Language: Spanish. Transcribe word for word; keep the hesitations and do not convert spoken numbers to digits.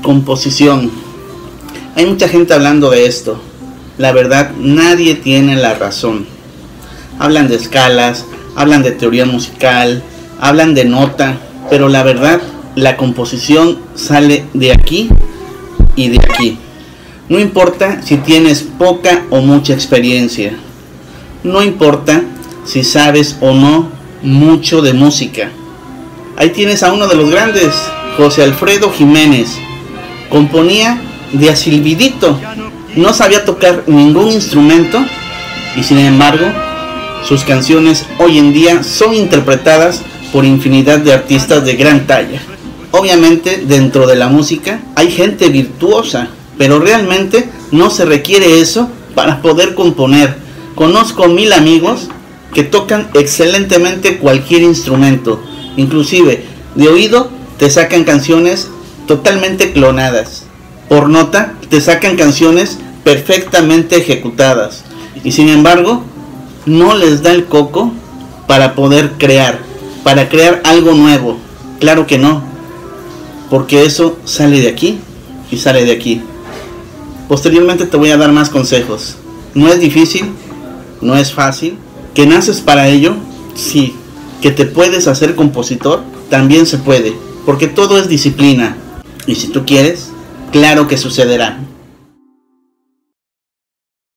Composición. Hay mucha gente hablando de esto. La verdad, nadie tiene la razón. Hablan de escalas, hablan de teoría musical, hablan de nota, pero la verdad, la composición sale de aquí y de aquí. No importa si tienes poca o mucha experiencia. No importa si sabes o no mucho de música. Ahí tienes a uno de los grandes, José Alfredo Jiménez. Componía de a silbidito. No sabía tocar ningún instrumento y sin embargo sus canciones hoy en día son interpretadas por infinidad de artistas de gran talla. Obviamente dentro de la música hay gente virtuosa, pero realmente no se requiere eso para poder componer. Conozco mil amigos que tocan excelentemente cualquier instrumento, inclusive de oído te sacan canciones totalmente clonadas. Por nota te sacan canciones perfectamente ejecutadas y sin embargo no les da el coco para poder crear, para crear algo nuevo. Claro que no, porque eso sale de aquí y sale de aquí. Posteriormente te voy a dar más consejos. No es difícil, no es fácil. ¿Que naces para ello? Sí. ¿Que te puedes hacer compositor? También se puede, porque todo es disciplina. Y si tú quieres, claro que sucederá.